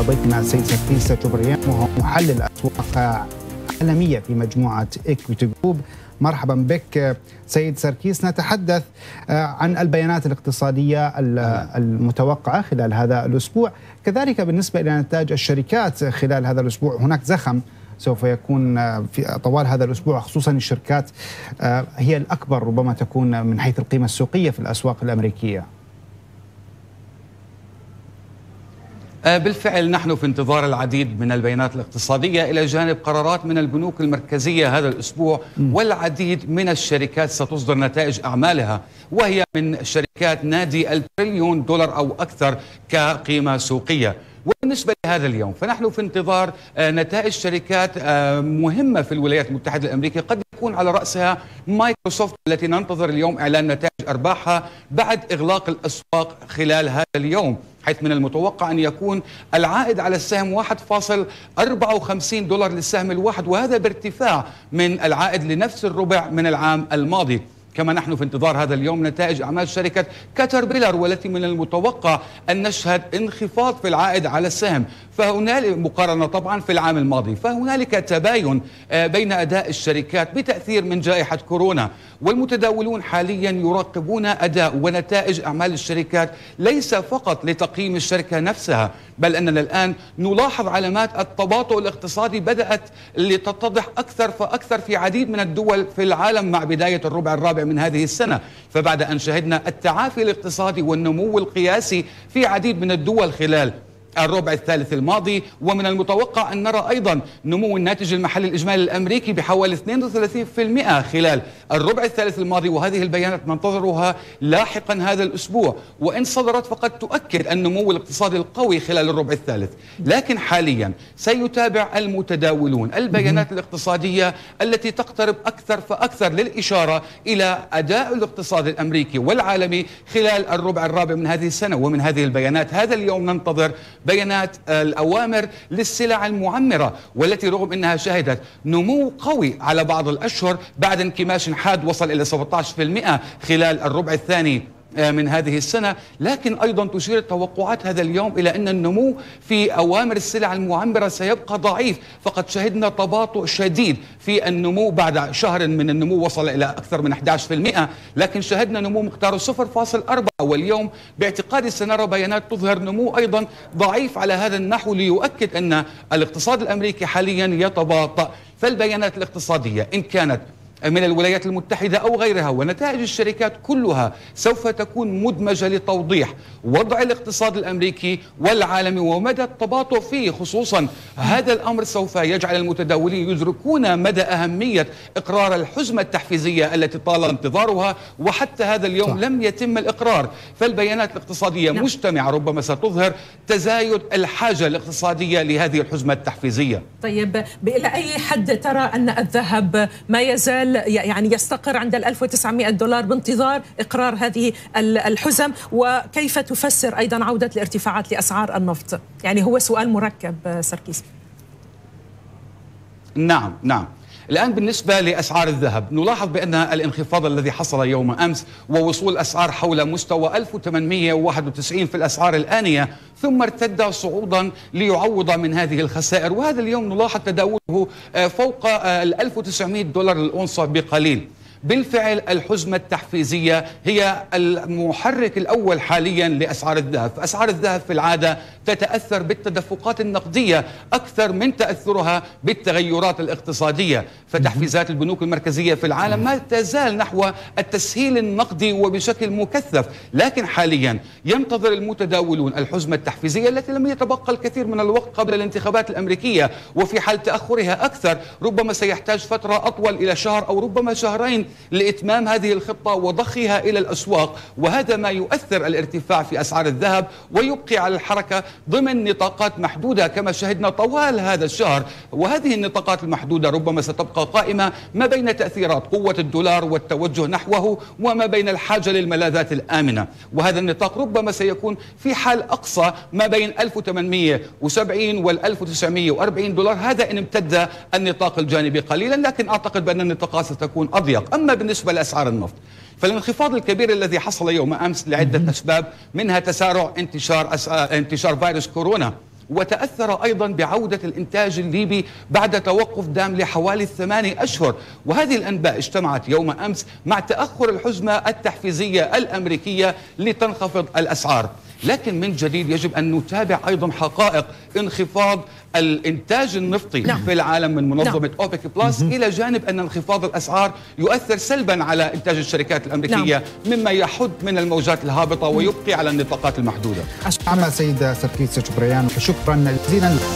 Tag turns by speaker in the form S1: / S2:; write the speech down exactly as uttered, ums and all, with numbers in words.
S1: إلى ضيفنا السيد سركيس جبريان وهو محلل أسواق عالمية في مجموعة إكويتي جروب. مرحبا بك سيد سركيس. نتحدث عن البيانات الاقتصادية المتوقعة خلال هذا الأسبوع، كذلك بالنسبة إلى نتائج الشركات خلال هذا الأسبوع. هناك زخم سوف يكون في طوال هذا الأسبوع، خصوصا الشركات هي الأكبر ربما تكون من حيث القيمة السوقية في الأسواق الأمريكية.
S2: بالفعل نحن في انتظار العديد من البيانات الاقتصادية إلى جانب قرارات من البنوك المركزية هذا الأسبوع، والعديد من الشركات ستصدر نتائج أعمالها، وهي من شركات نادي التريليون دولار أو أكثر كقيمة سوقية. وبالنسبة لهذا اليوم فنحن في انتظار نتائج شركات مهمة في الولايات المتحدة الأمريكية، قد يكون على رأسها مايكروسوفت التي ننتظر اليوم إعلان نتائج أرباحها بعد إغلاق الأسواق خلال هذا اليوم، حيث من المتوقع أن يكون العائد على السهم واحد فاصلة أربعة وخمسين دولار للسهم الواحد، وهذا بارتفاع من العائد لنفس الربع من العام الماضي. كما نحن في انتظار هذا اليوم نتائج أعمال شركة كاتربيلر، والتي من المتوقع أن نشهد انخفاض في العائد على السهم، فهنالك مقارنة طبعا في العام الماضي، فهنالك تباين بين أداء الشركات بتأثير من جائحة كورونا. والمتداولون حاليا يراقبون أداء ونتائج أعمال الشركات ليس فقط لتقييم الشركة نفسها، بل أننا الآن نلاحظ علامات التباطؤ الاقتصادي بدأت لتتضح أكثر فأكثر في عديد من الدول في العالم مع بداية الربع الرابع من هذه السنة. فبعد أن شهدنا التعافي الاقتصادي والنمو القياسي في عديد من الدول خلال الربع الثالث الماضي، ومن المتوقع أن نرى أيضا نمو الناتج المحلي الإجمالي الأمريكي بحوالي اثنين وثلاثين بالمئة خلال الربع الثالث الماضي، وهذه البيانات ننتظرها لاحقا هذا الأسبوع، وإن صدرت فقد تؤكد النمو الاقتصادي القوي خلال الربع الثالث. لكن حاليا سيتابع المتداولون البيانات الاقتصادية التي تقترب أكثر فأكثر للإشارة إلى أداء الاقتصاد الأمريكي والعالمي خلال الربع الرابع من هذه السنة. ومن هذه البيانات هذا اليوم ننتظر بيانات الأوامر للسلع المعمرة، والتي رغم أنها شهدت نمو قوي على بعض الأشهر بعد انكماش حاد وصل إلى سبعة عشر بالمئة خلال الربع الثاني من هذه السنة، لكن أيضا تشير التوقعات هذا اليوم إلى أن النمو في أوامر السلع المعمرة سيبقى ضعيف، فقد شهدنا تباطؤ شديد في النمو بعد شهر من النمو وصل إلى أكثر من أحد عشر بالمئة، لكن شهدنا نمو مقداره صفر فاصلة أربعة، واليوم باعتقادي سنرى بيانات تظهر نمو أيضا ضعيف على هذا النحو، ليؤكد أن الاقتصاد الأمريكي حاليا يتباطأ. فالبيانات الاقتصادية إن كانت من الولايات المتحدة أو غيرها ونتائج الشركات كلها سوف تكون مدمجة لتوضيح وضع الاقتصاد الأمريكي والعالمي ومدى التباطؤ فيه. خصوصا هذا الأمر سوف يجعل المتداولين يدركون مدى أهمية إقرار الحزمة التحفيزية التي طال انتظارها، وحتى هذا اليوم صح. لم يتم الإقرار. فالبيانات الاقتصادية نعم. مجتمعة ربما ستظهر تزايد الحاجة الاقتصادية لهذه الحزمة التحفيزية.
S3: طيب، إلى أي حد ترى أن الذهب ما يزال يعني يستقر عند ألف وتسعمئة دولار بانتظار إقرار هذه الحزم؟ وكيف تفسر أيضا عودة الارتفاعات لأسعار النفط؟ يعني هو سؤال مركب سركيس.
S2: نعم نعم الآن بالنسبة لأسعار الذهب نلاحظ بأن الانخفاض الذي حصل يوم أمس ووصول أسعار حول مستوى ألف وثمانمئة وواحد وتسعين في الأسعار الآنية، ثم ارتد صعودا ليعوض من هذه الخسائر، وهذا اليوم نلاحظ تداوله فوق ال ألف وتسعمئة دولار للأونصة بقليل. بالفعل الحزمة التحفيزية هي المحرك الأول حاليا لأسعار الذهب، فأسعار الذهب في العادة تتأثر بالتدفقات النقدية أكثر من تأثرها بالتغيرات الاقتصادية، فتحفيزات البنوك المركزية في العالم ما تزال نحو التسهيل النقدي وبشكل مكثف، لكن حاليا ينتظر المتداولون الحزمة التحفيزية التي لم يتبقى الكثير من الوقت قبل الانتخابات الأمريكية، وفي حال تأخرها أكثر ربما سيحتاج فترة أطول إلى شهر أو ربما شهرين لإتمام هذه الخطة وضخها إلى الأسواق، وهذا ما يؤثر الارتفاع في أسعار الذهب ويبقي على الحركة ضمن نطاقات محدودة كما شهدنا طوال هذا الشهر. وهذه النطاقات المحدودة ربما ستبقى قائمة ما بين تأثيرات قوة الدولار والتوجه نحوه وما بين الحاجة للملاذات الآمنة، وهذا النطاق ربما سيكون في حال أقصى ما بين ألف وثمانمئة وسبعين وال ألف وتسعمئة وأربعين دولار، هذا إن امتد النطاق الجانبي قليلا، لكن أعتقد بأن النطاقات ستكون أضيق. أما بالنسبة لأسعار النفط فالانخفاض الكبير الذي حصل يوم أمس لعدة أسباب، منها تسارع انتشار انتشار فيروس كورونا، وتأثر أيضا بعودة الإنتاج الليبي بعد توقف دام لحوالي ثمانية أشهر. وهذه الأنباء اجتمعت يوم أمس مع تأخر الحزمة التحفيزية الأمريكية لتنخفض الأسعار. لكن من جديد يجب أن نتابع أيضا حقائق انخفاض الإنتاج النفطي نعم. في العالم من منظمة نعم. أوبك بلس، إلى جانب أن انخفاض الأسعار يؤثر سلبا على إنتاج الشركات الأمريكية نعم. مما يحد من الموجات الهابطة ويبقي على النطاقات المحدودة.
S1: أشكرا سيد سركيس شبريان، شكرا جزيلا.